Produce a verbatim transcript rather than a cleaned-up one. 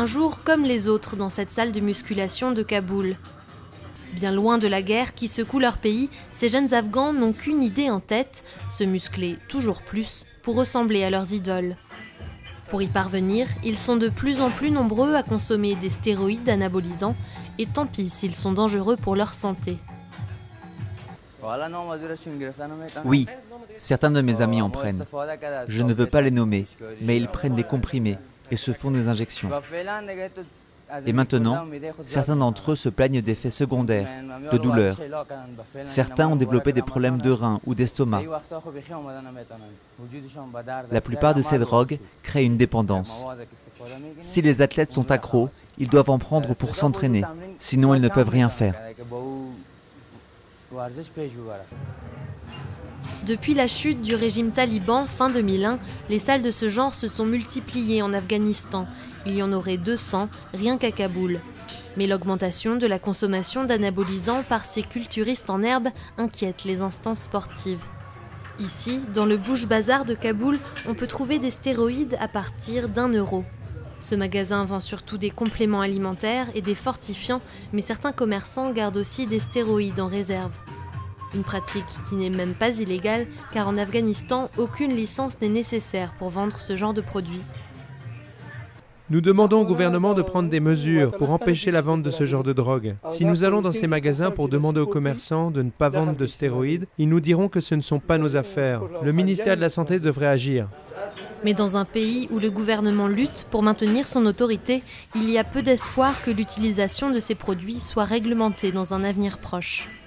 Un jour comme les autres dans cette salle de musculation de Kaboul. Bien loin de la guerre qui secoue leur pays, ces jeunes Afghans n'ont qu'une idée en tête, se muscler toujours plus pour ressembler à leurs idoles. Pour y parvenir, ils sont de plus en plus nombreux à consommer des stéroïdes anabolisants, et tant pis s'ils sont dangereux pour leur santé. Oui, certains de mes amis en prennent. Je ne veux pas les nommer, mais ils prennent des comprimés et se font des injections. Et maintenant, certains d'entre eux se plaignent d'effets secondaires, de douleurs. Certains ont développé des problèmes de reins ou d'estomac. La plupart de ces drogues créent une dépendance. Si les athlètes sont accros, ils doivent en prendre pour s'entraîner, sinon ils ne peuvent rien faire. Depuis la chute du régime taliban fin deux mille un, les salles de ce genre se sont multipliées en Afghanistan. Il y en aurait deux cents, rien qu'à Kaboul. Mais l'augmentation de la consommation d'anabolisants par ces culturistes en herbe inquiète les instances sportives. Ici, dans le Bouge Bazar de Kaboul, on peut trouver des stéroïdes à partir d'un euro. Ce magasin vend surtout des compléments alimentaires et des fortifiants, mais certains commerçants gardent aussi des stéroïdes en réserve. Une pratique qui n'est même pas illégale, car en Afghanistan, aucune licence n'est nécessaire pour vendre ce genre de produits. Nous demandons au gouvernement de prendre des mesures pour empêcher la vente de ce genre de drogue. Si nous allons dans ces magasins pour demander aux commerçants de ne pas vendre de stéroïdes, ils nous diront que ce ne sont pas nos affaires. Le ministère de la Santé devrait agir. Mais dans un pays où le gouvernement lutte pour maintenir son autorité, il y a peu d'espoir que l'utilisation de ces produits soit réglementée dans un avenir proche.